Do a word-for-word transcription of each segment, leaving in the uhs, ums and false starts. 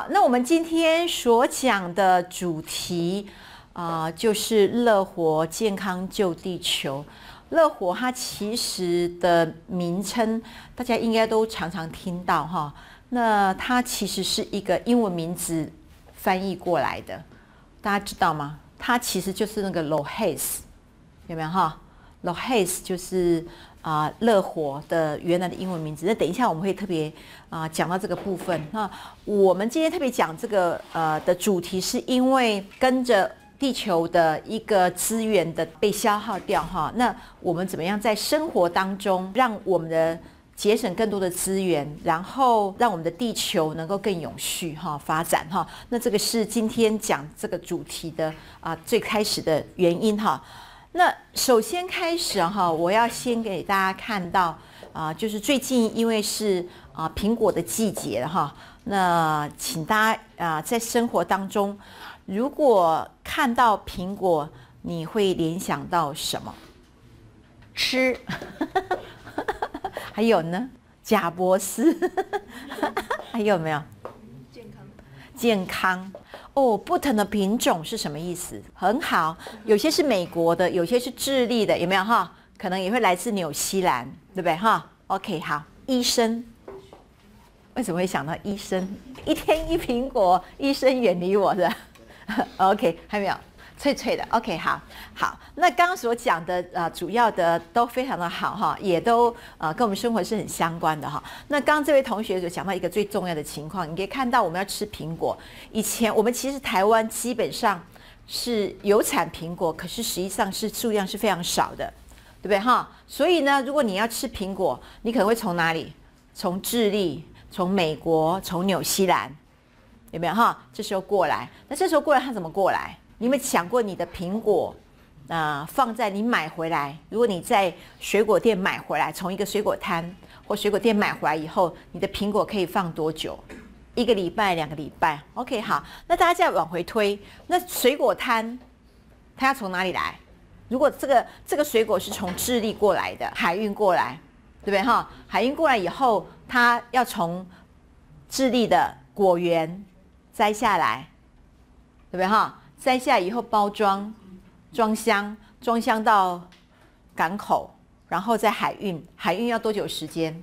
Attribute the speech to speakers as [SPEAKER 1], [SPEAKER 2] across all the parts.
[SPEAKER 1] 好，那我们今天所讲的主题啊、呃，就是乐活健康救地球。乐活它其实的名称，大家应该都常常听到哈。那它其实是一个英文名字翻译过来的，大家知道吗？它其实就是那个 Lohas， 有没有哈 ？Lohas 就是啊、呃、乐活的原来的英文名字。那等一下我们会特别啊、呃、讲到这个部分。那我们今天特别讲这个呃的主题，是因为跟着地球的一个资源的被消耗掉哈，那我们怎么样在生活当中让我们的节省更多的资源，然后让我们的地球能够更永续哈发展哈？那这个是今天讲这个主题的啊最开始的原因哈。那首先开始哈，我要先给大家看到啊，就是最近因为是啊苹果的季节了哈，那请大家啊在生活当中，如果看到苹果，你会联想到什么？吃，还有呢？贾伯斯，还有没有？
[SPEAKER 2] 健康，
[SPEAKER 1] 健康哦，不同的品种是什么意思？很好，有些是美国的，有些是智利的，有没有哈？可能也会来自纽西兰，对不对哈 ？OK， 好，医生。为什么会想到医生？一天一苹果，医生远离我的。OK， 还没有，脆脆的。OK， 好，好。那刚刚所讲的呃，主要的都非常的好哈，也都呃跟我们生活是很相关的哈。那刚刚这位同学有讲到一个最重要的情况，你可以看到我们要吃苹果。以前我们其实台湾基本上是有产苹果，可是实际上是数量是非常少的，对不对哈？所以呢，如果你要吃苹果，你可能会从哪里？从智利、从美国、从纽西兰。有没有哈？这时候过来，那这时候过来它怎么过来？你有没有想过你的苹果啊、呃、放在你买回来？如果你在水果店买回来，从一个水果摊或水果店买回来以后，你的苹果可以放多久？一个礼拜、两个礼拜 ？OK， 好。那大家再往回推，那水果摊它要从哪里来？如果这个这个水果是从智利过来的，海运过来，对不对哈？海运过来以后，它要从智利的果园摘下来，对不对哈？摘下来以后包装、装箱，装箱到港口，然后再海运。海运要多久时间？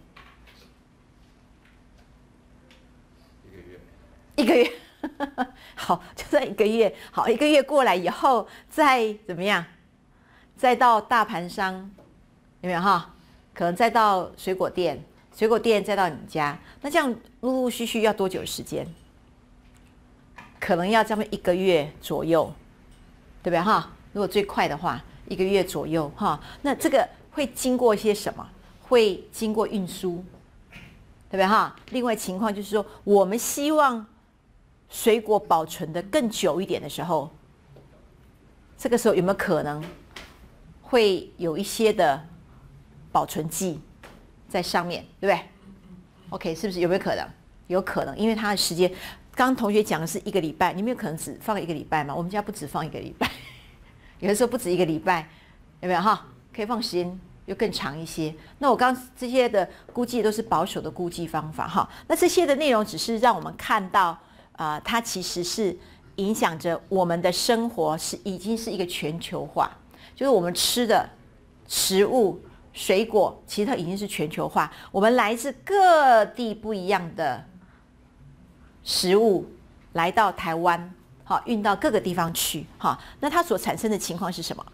[SPEAKER 1] 一个月。一个月。好，就在一个月。好，一个月过来以后，再怎么样？再到大盘商，有没有哈？可能再到水果店，水果店再到你家。那这样陆陆续续要多久时间？可能要这么一个月左右，对不对哈？如果最快的话，一个月左右哈。那这个会经过一些什么？会经过运输，对不对哈？另外情况就是说，我们希望水果保存的更久一点的时候，这个时候有没有可能会有一些的保存剂在上面，对不对 ？OK， 是不是有没有可能？有可能，因为它的时间。刚刚同学讲的是一个礼拜，你们有可能只放一个礼拜吗？我们家不止放一个礼拜，有的时候不止一个礼拜，有没有哈？可以放时间又更长一些。那我刚刚这些的估计都是保守的估计方法哈。那这些的内容只是让我们看到，啊、呃，它其实是影响着我们的生活，是已经是一个全球化，就是我们吃的食物、水果，其实它已经是全球化。我们来自各地不一样的食物来到台湾，好运到各个地方去，好，那它所产生的情况是什么？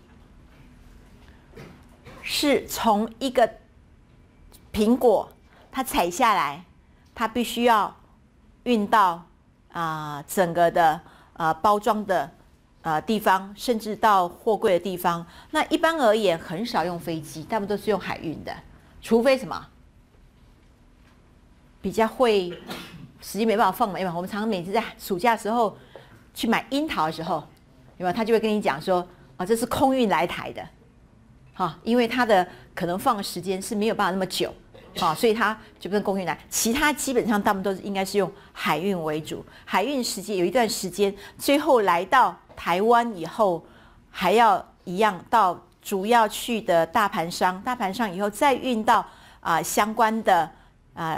[SPEAKER 1] 是从一个苹果，它采下来，它必须要运到啊、呃、整个的呃包装的呃地方，甚至到货柜的地方。那一般而言，很少用飞机，大部分都是用海运的，除非什么比较会。时间没办法放嘛，因为我们常常每次在暑假的时候去买樱桃的时候，有没有？他就会跟你讲说，啊，这是空运来台的，哈，因为它的可能放的时间是没有办法那么久，啊，所以它就跟空运来。其他基本上他们都是应该是用海运为主，海运时间有一段时间，最后来到台湾以后，还要一样到主要去的大盘商，大盘商以后再运到啊、呃、相关的啊。呃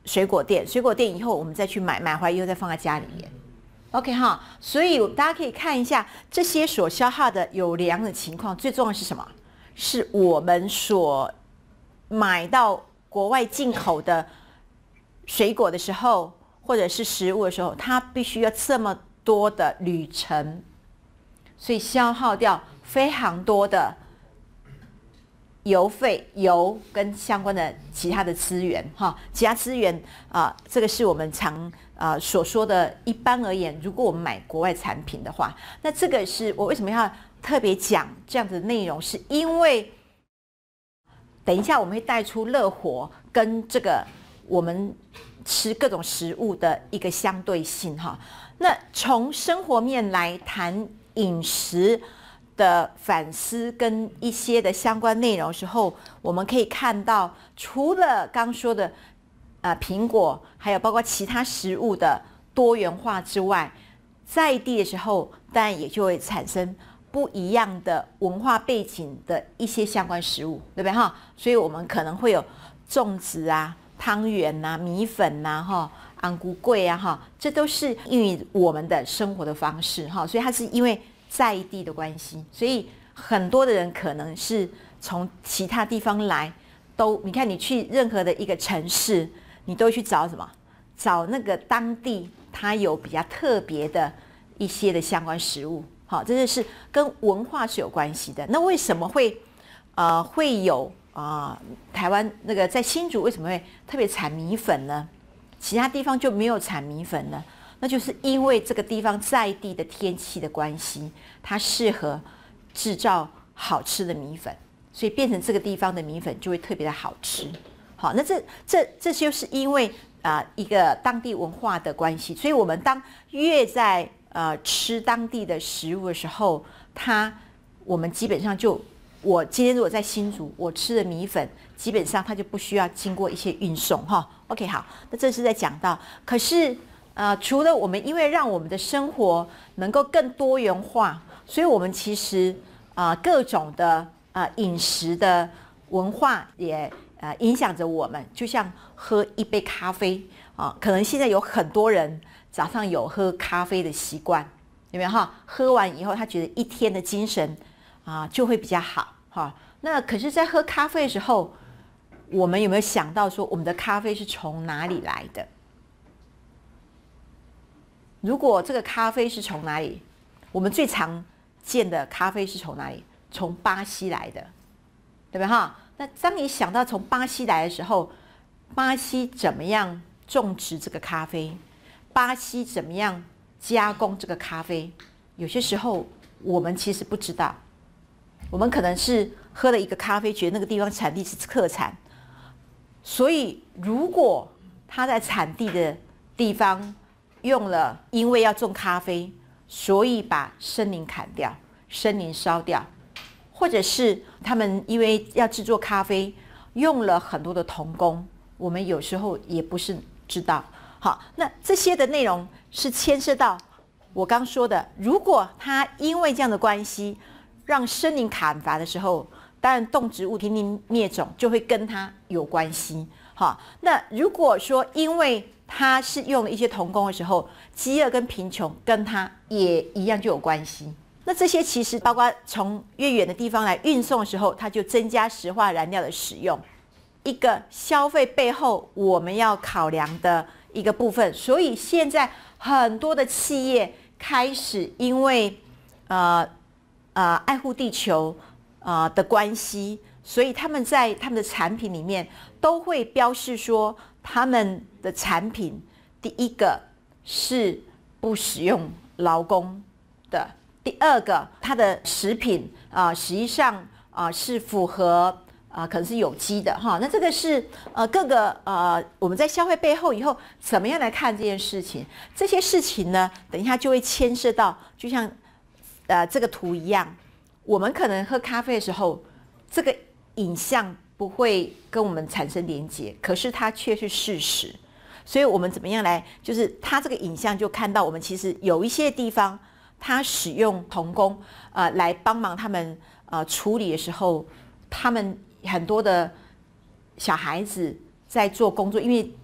[SPEAKER 1] 水果店，水果店以后我们再去买，买回来以后再放在家里面。OK 哈，所以大家可以看一下这些所消耗的有粮的情况，最重要的是什么？是我们所买到国外进口的水果的时候，或者是食物的时候，它必须要这么多的旅程，所以消耗掉非常多的油费、油跟相关的其他的资源哈，其他资源啊、呃，这个是我们常啊、呃、所说的。一般而言，如果我们买国外产品的话，那这个是我为什么要特别讲这样的内容，是因为等一下我们会带出乐活跟这个我们吃各种食物的一个相对性哈。那从生活面来谈饮食的反思跟一些的相关内容的时候，我们可以看到，除了刚说的呃苹果，还有包括其他食物的多元化之外，在地的时候，当然也就会产生不一样的文化背景的一些相关食物，对不对哈？所以我们可能会有粽子啊、汤圆呐、米粉呐、哈、安菇粿啊哈，这都是因为我们的生活的方式哈，所以它是因为在地的关系，所以很多的人可能是从其他地方来，都你看你去任何的一个城市，你都会去找什么？找那个当地它有比较特别的一些的相关食物，好，这就是跟文化是有关系的。那为什么会呃会有啊、呃、台湾那个在新竹为什么会特别产米粉呢？其他地方就没有产米粉呢？那就是因为这个地方在地的天气的关系，它适合制造好吃的米粉，所以变成这个地方的米粉就会特别的好吃。好，那这这这就是因为啊、呃、一个当地文化的关系，所以我们当越在呃吃当地的食物的时候，它我们基本上就我今天如果在新竹，我吃的米粉基本上它就不需要经过一些运送哈。OK 好，那这是在讲到，可是。呃，除了我们因为让我们的生活能够更多元化，所以我们其实啊、呃、各种的呃饮食的文化也呃影响着我们。就像喝一杯咖啡啊、呃，可能现在有很多人早上有喝咖啡的习惯，有没有哈？喝完以后，他觉得一天的精神啊、呃、就会比较好哈。那可是，在喝咖啡的时候，我们有没有想到说，我们的咖啡是从哪里来的？如果这个咖啡是从哪里？我们最常见的咖啡是从哪里？从巴西来的，对不对哈？那当你想到从巴西来的时候，巴西怎么样种植这个咖啡？巴西怎么样加工这个咖啡？有些时候我们其实不知道，我们可能是喝了一个咖啡，觉得那个地方产地是特产，所以如果它在产地的地方用了，因为要种咖啡，所以把森林砍掉，森林烧掉，或者是他们因为要制作咖啡，用了很多的童工，我们有时候也不是知道。好，那这些的内容是牵涉到我刚说的，如果他因为这样的关系，让森林砍伐的时候，当然动植物濒临灭种就会跟它有关系。好，那如果说因为他是用了一些童工的时候，饥饿跟贫穷跟他也一样就有关系。那这些其实包括从越远的地方来运送的时候，它就增加石化燃料的使用，一个消费背后我们要考量的一个部分。所以现在很多的企业开始因为呃呃爱护地球呃的关系，所以他们在他们的产品里面都会标示说，他们的产品第一个是不使用劳工的，第二个它的食品啊、呃，实际上啊、呃、是符合啊、呃、可能是有机的哈。那这个是呃各个呃我们在消费背后以后怎么样来看这件事情？这些事情呢，等一下就会牵涉到，就像呃这个图一样，我们可能喝咖啡的时候，这个影像不会跟我们产生连结，可是它却是事实。所以我们怎么样来，就是它这个影像就看到我们其实有一些地方，它使用童工呃来帮忙他们呃处理的时候，他们很多的小孩子在做工作，因为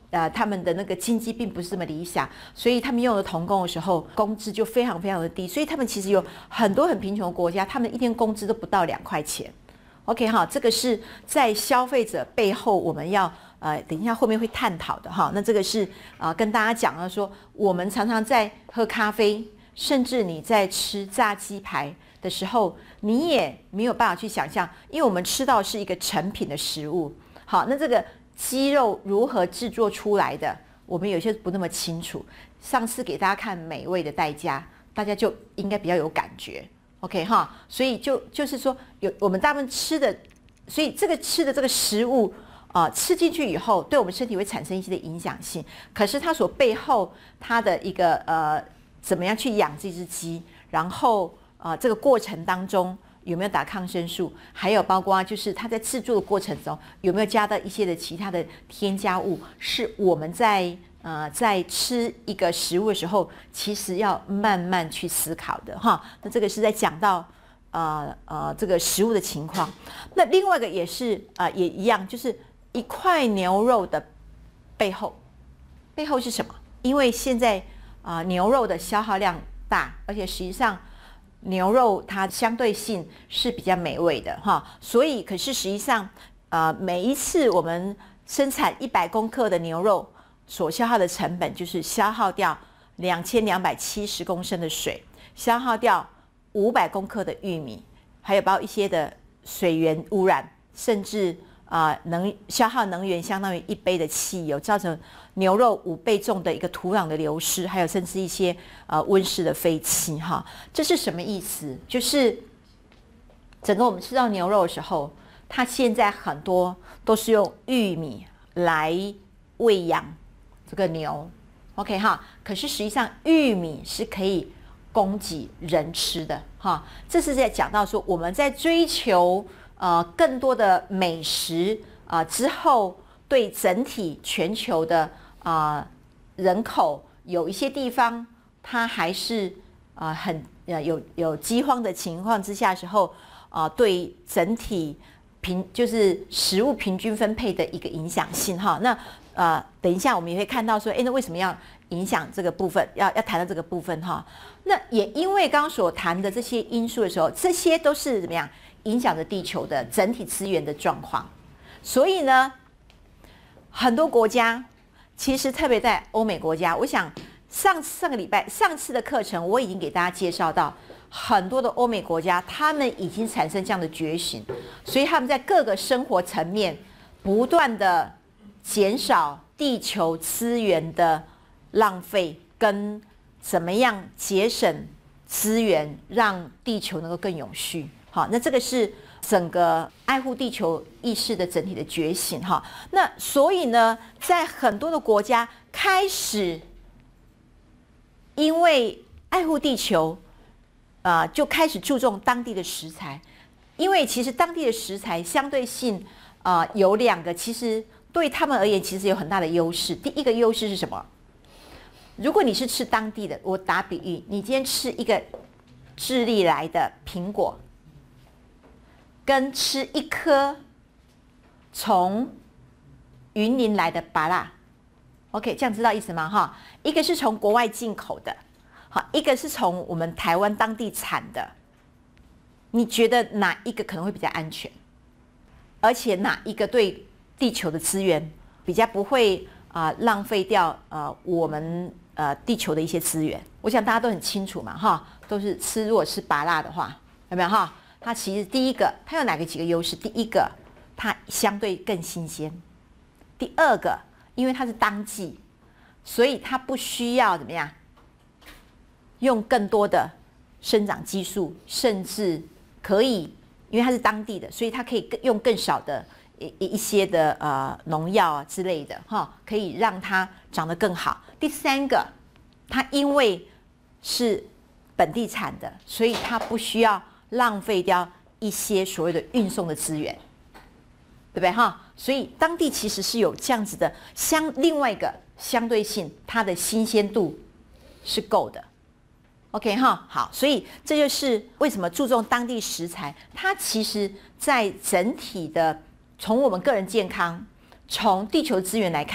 [SPEAKER 1] 呃，他们的那个经济并不是这么理想，所以他们用的童工的时候，工资就非常非常的低，所以他们其实有很多很贫穷的国家，他们一天工资都不到两块钱。OK 哈，这个是在消费者背后我们要呃，等一下后面会探讨的哈。那这个是啊、呃，跟大家讲了说，我们常常在喝咖啡，甚至你在吃炸鸡排的时候，你也没有办法去想象，因为我们吃到是一个成品的食物。好，那这个鸡肉如何制作出来的，我们有些不那么清楚。上次给大家看《美味的代价》，大家就应该比较有感觉。OK 哈，所以就就是说，有我们大部分吃的，所以这个吃的这个食物啊、呃，吃进去以后，对我们身体会产生一些的影响性。可是它所背后它的一个呃，怎么样去养这只鸡，然后啊、呃，这个过程当中有没有打抗生素，还有包括就是它在制作的过程中有没有加到一些的其他的添加物，是我们在。呃，在吃一个食物的时候，其实要慢慢去思考的哈。那这个是在讲到呃呃这个食物的情况。那另外一个也是啊、呃，也一样，就是一块牛肉的背后，背后是什么？因为现在啊、呃、牛肉的消耗量大，而且实际上牛肉它相对性是比较美味的哈。所以，可是实际上呃每一次我们生产一百公克的牛肉。所消耗的成本就是消耗掉两千两百七十公升的水，消耗掉五百公克的玉米，还有包括一些的水源污染，甚至啊、呃、能消耗能源相当于一杯的汽油，造成牛肉五倍重的一个土壤的流失，还有甚至一些呃温室的废气哈。这是什么意思？就是整个我们吃到牛肉的时候，它现在很多都是用玉米来喂养。这个牛 ，OK 哈，可是实际上玉米是可以供给人吃的哈。这是在讲到说我们在追求呃更多的美食啊、呃、之后，对整体全球的啊、呃、人口有一些地方它还是啊、呃、很呃有有饥荒的情况之下的时候啊、呃，对整体平就是食物平均分配的一个影响性哈。那呃，等一下我们也会看到说，哎，那为什么要影响这个部分？要要谈到这个部分哈。那也因为刚刚所谈的这些因素的时候，这些都是怎么样影响着地球的整体资源的状况。所以呢，很多国家其实特别在欧美国家，我想上上个礼拜上次的课程我已经给大家介绍到，很多的欧美国家他们已经产生这样的觉醒，所以他们在各个生活层面不断的。减少地球资源的浪费，跟怎么样节省资源，让地球能够更永续。好，那这个是整个爱护地球意识的整体的觉醒。哈，那所以呢，在很多的国家开始因为爱护地球，啊、呃，就开始注重当地的食材，因为其实当地的食材相对性啊、呃、有两个，其实。对他们而言，其实有很大的优势。第一个优势是什么？如果你是吃当地的，我打比喻，你今天吃一个智利来的苹果，跟吃一颗从云林来的芭乐 ，OK， 这样知道意思吗？哈，一个是从国外进口的，好，一个是从我们台湾当地产的。你觉得哪一个可能会比较安全？而且哪一个对？地球的资源比较不会啊、呃、浪费掉呃我们呃地球的一些资源，我想大家都很清楚嘛哈，都是吃如果吃芭乐的话，有没有哈？它其实第一个它有哪个几个优势？第一个它相对更新鲜，第二个因为它是当季，所以它不需要怎么样用更多的生长激素，甚至可以因为它是当地的，所以它可以更用更少的。一一些的呃农药啊之类的哈，可以让它长得更好。第三个，它因为是本地产的，所以它不需要浪费掉一些所谓的运送的资源，对不对哈？所以当地其实是有这样子的相另外一个相对性，它的新鲜度是够的。OK 哈，好，所以这就是为什么注重当地食材，它其实在整体的。从我们个人健康，从地球资源来看，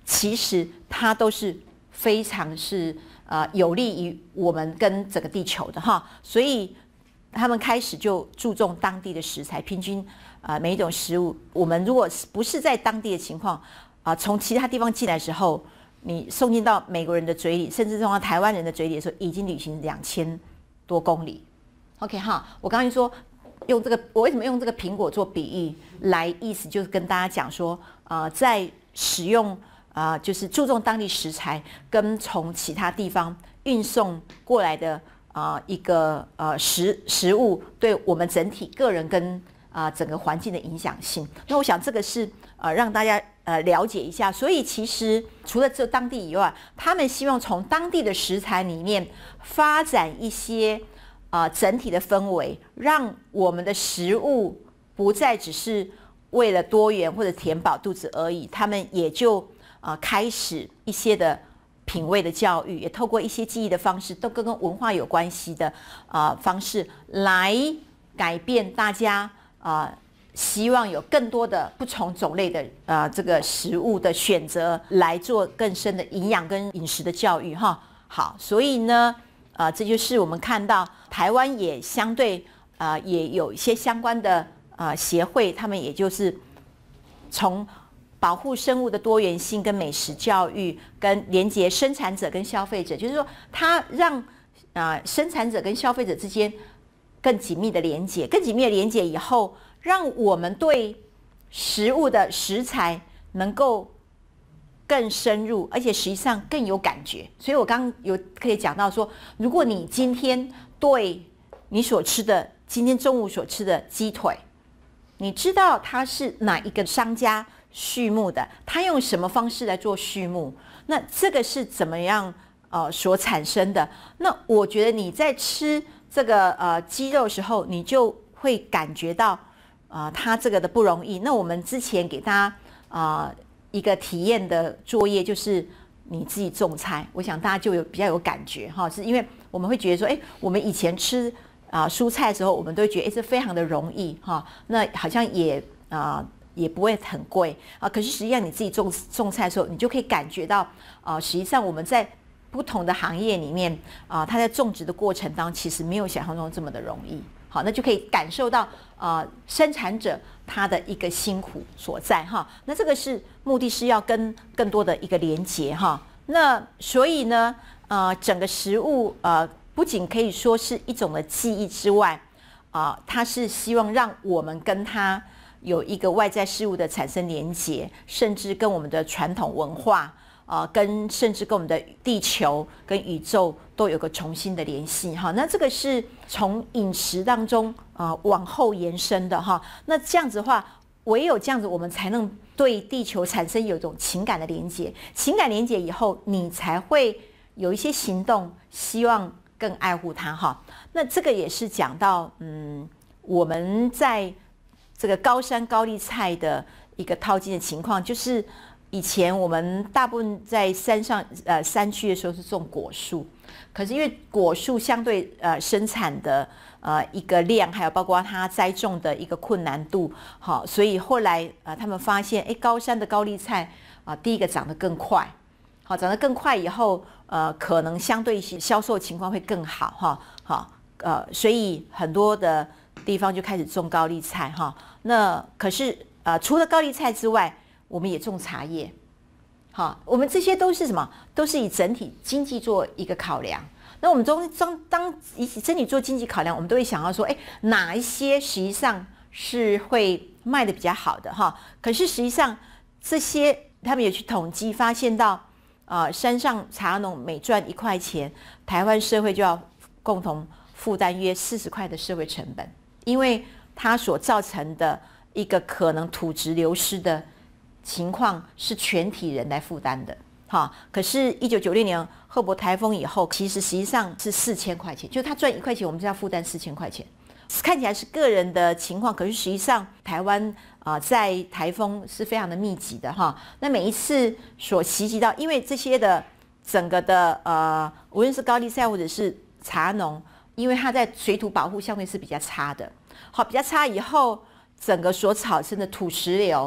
[SPEAKER 1] 其实它都是非常是呃有利于我们跟整个地球的哈，所以他们开始就注重当地的食材，平均啊、呃、每一种食物，我们如果不是在当地的情况啊，从、呃、其他地方进来的时候，你送进到美国人的嘴里，甚至送到台湾人的嘴里的时候，已经旅行两千多公里。OK 哈，我刚才说用这个，我为什么用这个苹果做比喻来，意思就是跟大家讲说，呃，在使用啊、呃，就是注重当地食材跟从其他地方运送过来的啊、呃、一个呃食食物，对我们整体个人跟啊、呃、整个环境的影响性。那我想这个是呃让大家呃了解一下。所以其实除了这当地以外，他们希望从当地的食材里面发展一些。啊、呃，整体的氛围，让我们的食物不再只是为了多元或者填饱肚子而已，他们也就啊、呃、开始一些的品味的教育，也透过一些记忆的方式，都跟跟文化有关系的啊、呃、方式来改变大家啊、呃，希望有更多的不同种类的啊、呃、这个食物的选择，来做更深的营养跟饮食的教育哈。好，所以呢。啊、呃，这就是我们看到台湾也相对啊、呃，也有一些相关的啊、呃、协会，他们也就是从保护生物的多元性、跟美食教育、跟连接生产者跟消费者，就是说，它让啊、呃、生产者跟消费者之间更紧密的连接，更紧密的连接以后，让我们对食物的食材能够。更深入，而且实际上更有感觉。所以我刚刚有可以讲到说，如果你今天对你所吃的，今天中午所吃的鸡腿，你知道它是哪一个商家畜牧的，他用什么方式来做畜牧，那这个是怎么样呃所产生的？那我觉得你在吃这个呃鸡肉的时候，你就会感觉到啊、呃，它这个的不容易。那我们之前给大家啊。呃一个体验的作业就是你自己种菜，我想大家就有比较有感觉哈，是因为我们会觉得说，哎，我们以前吃啊、呃、蔬菜的时候，我们都会觉得哎这非常的容易哈，那好像也啊、呃、也不会很贵啊，可是实际上你自己种种菜的时候，你就可以感觉到啊、呃，实际上我们在不同的行业里面啊、呃，它在种植的过程当中，其实没有想象中这么的容易。好，那就可以感受到啊、呃，生产者他的一个辛苦所在哈。那这个是目的是要跟更多的一个连结哈。那所以呢，呃，整个食物呃，不仅可以说是一种的记忆之外，啊、呃，它是希望让我们跟它有一个外在事物的产生连结，甚至跟我们的传统文化。啊、呃，跟甚至跟我们的地球跟宇宙都有个重新的联系哈，那这个是从饮食当中啊、呃、往后延伸的哈，那这样子的话，唯有这样子，我们才能对地球产生有一种情感的连结，情感连结以后，你才会有一些行动，希望更爱护它哈。那这个也是讲到嗯，我们在这个高山高丽菜的一个套近的情况，就是。以前我们大部分在山上呃山区的时候是种果树，可是因为果树相对呃生产的呃一个量，还有包括它栽种的一个困难度，好，所以后来呃他们发现，哎，高山的高丽菜啊、呃，第一个长得更快，好，长得更快以后，呃，可能相对销售情况会更好哈，好，呃，所以很多的地方就开始种高丽菜哈。那可是呃除了高丽菜之外，我们也种茶叶，好，我们这些都是什么？都是以整体经济做一个考量。那我们中当当以整体做经济考量，我们都会想要说，哎，哪一些实际上是会卖的比较好的哈？可是实际上这些他们也去统计，发现到啊、呃，山上茶农每赚一块钱，台湾社会就要共同负担约四十块的社会成本，因为它所造成的一个可能土质流失的。情况是全体人来负担的，哈。可是，一九九六年赫伯台风以后，其实实际上是四千块钱，就他赚一块钱，我们就要负担四千块钱。看起来是个人的情况，可是实际上台湾啊、呃，在台风是非常的密集的哈。那每一次所袭击到，因为这些的整个的呃，无论是高丽菜或者是茶农，因为它在水土保护相对是比较差的，好，比较差以后，整个所产生的土石流。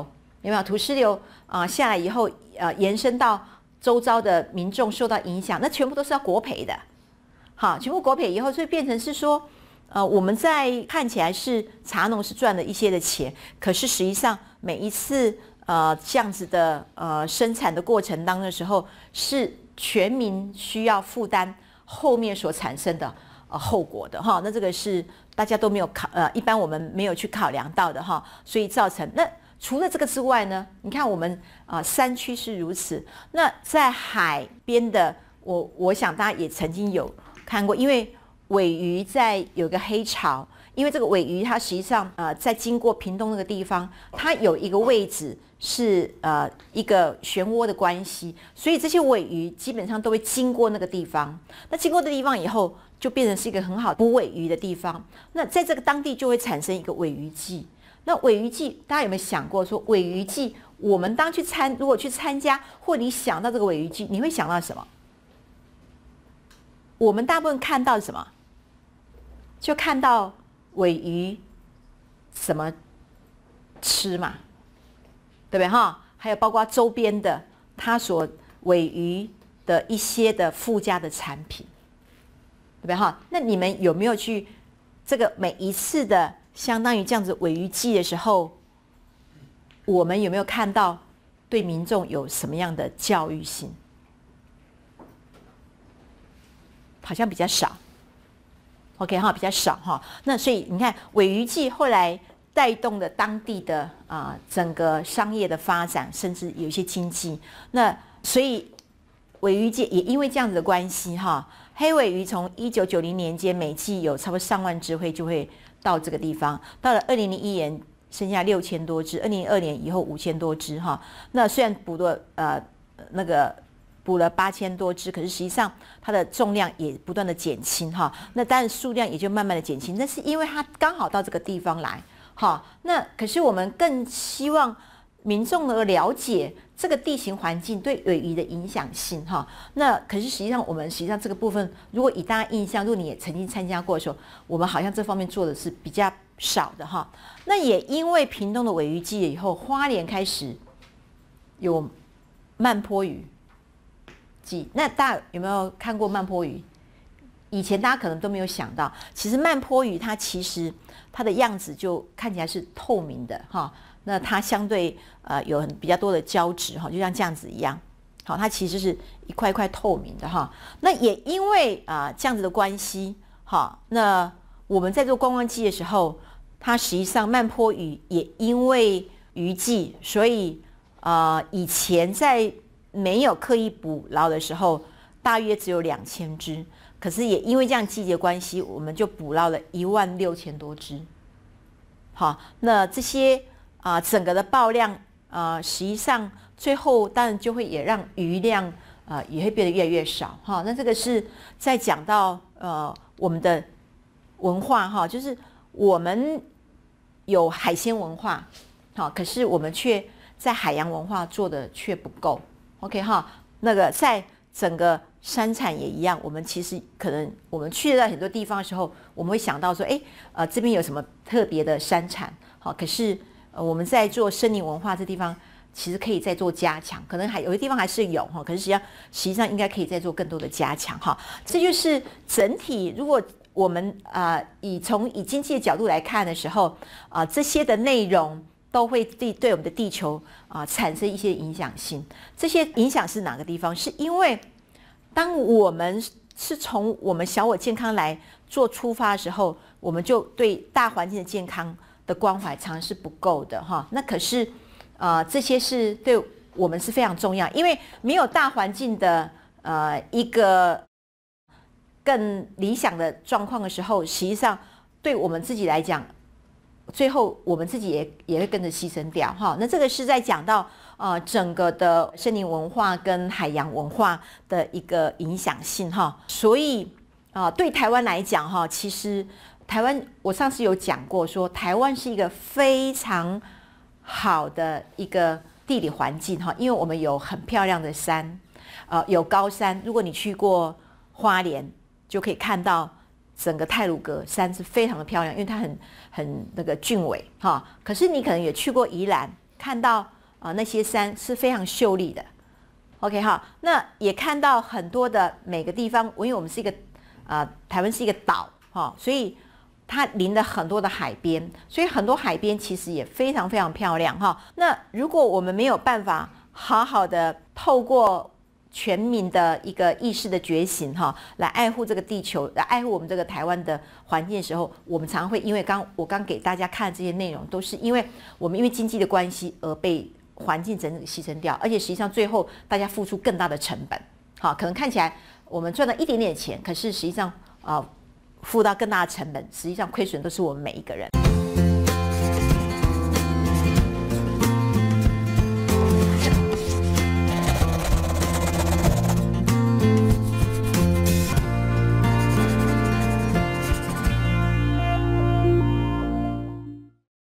[SPEAKER 1] 有没有土石流啊、呃、下来以后，呃延伸到周遭的民众受到影响，那全部都是要国赔的，好，全部国赔以后，所以变成是说，呃我们在看起来是茶农是赚了一些的钱，可是实际上每一次呃这样子的呃生产的过程当中的时候，是全民需要负担后面所产生的呃后果的哈，那这个是大家都没有考呃，一般我们没有去考量到的哈，所以造成那除了这个之外呢，你看我们啊、呃、山区是如此，那在海边的我我想大家也曾经有看过，因为尾鱼在有个黑潮，因为这个尾鱼它实际上呃在经过屏东那个地方，它有一个位置是呃一个漩涡的关系，所以这些尾鱼基本上都会经过那个地方。那经过的地方以后，就变成是一个很好捕尾鱼的地方。那在这个当地就会产生一个尾鱼季。那尾鱼季，大家有没有想过说尾鱼季？我们当去参，如果去参加，或你想到这个尾鱼季，你会想到什么？我们大部分看到什么？就看到尾鱼怎么吃嘛，对不对哈？还有包括周边的它所尾鱼的一些的附加的产品，对不对哈？那你们有没有去这个每一次的相当于这样子尾鱼季的时候，我们有没有看到对民众有什么样的教育性？好像比较少。OK 哈，比较少哈。那所以你看尾鱼季后来带动了当地的啊、呃、整个商业的发展，甚至有一些经济。那所以尾鱼季也因为这样子的关系哈，黑尾鱼从一九九零年间每季有差不多上万只会就会到这个地方，到了二零零一年剩下六千多只，二零零二年以后五千多只哈。那虽然捕了呃那个。捕了八千多只，可是实际上它的重量也不断的减轻哈，那当然数量也就慢慢的减轻，那是因为它刚好到这个地方来哈。那可是我们更希望民众能够了解这个地形环境对尾鱼的影响性哈。那可是实际上我们实际上这个部分，如果以大家印象，如果你也曾经参加过的时候，我们好像这方面做的是比较少的哈。那也因为屏东的尾鱼季以后，花莲开始有慢坡鱼。那大家有没有看过慢坡鱼？以前大家可能都没有想到，其实慢坡鱼它其实它的样子就看起来是透明的哈。那它相对呃有很比较多的胶质哈，就像这样子一样。好，它其实是一块一块透明的哈。那也因为啊、呃、这样子的关系，哈，那我们在做观光季的时候，它实际上慢坡鱼也因为渔季，所以呃以前在没有刻意捕捞的时候，大约只有两千只，可是也因为这样季节关系，我们就捕捞了一万六千多只。好，那这些啊、呃、整个的爆量啊、呃，实际上最后当然就会也让鱼量啊、呃、也会变得越来越少哈。那这个是在讲到呃我们的文化哈，就是我们有海鲜文化，好，可是我们却在海洋文化做的却不够。OK 哈，那个在整个山产也一样，我们其实可能我们去到很多地方的时候，我们会想到说，哎，呃，这边有什么特别的山产？好，可是呃我们在做森林文化这地方，其实可以再做加强，可能还有的地方还是有哈，可是实际上实际上应该可以再做更多的加强哈。这就是整体，如果我们啊、呃、以从以经济的角度来看的时候啊、呃，这些的内容。都会对对我们的地球啊、呃、产生一些影响性。这些影响是哪个地方？是因为当我们是从我们小我健康来做出发的时候，我们就对大环境的健康的关怀常常是不够的哈。那可是呃这些是对我们是非常重要，因为没有大环境的呃一个更理想的状况的时候，实际上对我们自己来讲。最后，我们自己也也会跟着牺牲掉哈。那这个是在讲到呃整个的森林文化跟海洋文化的一个影响性哈。所以啊、呃，对台湾来讲哈，其实台湾我上次有讲过说，台湾是一个非常好的一个地理环境哈，因为我们有很漂亮的山，呃，有高山。如果你去过花莲，就可以看到。整个太鲁阁山是非常的漂亮，因为它很很那个峻伟哈。可是你可能也去过宜兰，看到啊、那些山是非常秀丽的。OK 哈，那也看到很多的每个地方，因为我们是一个呃台湾是一个岛哈，所以它临了很多的海边，所以很多海边其实也非常非常漂亮哈。那如果我们没有办法好好的透过全民的一个意识的觉醒哈，来爱护这个地球，来爱护我们这个台湾的环境的时候，我们常常会因为刚我刚给大家看的这些内容，都是因为我们因为经济的关系而被环境整个牺牲掉，而且实际上最后大家付出更大的成本。好，可能看起来我们赚了一点点钱，可是实际上啊、呃，付到更大的成本，实际上亏损都是我们每一个人。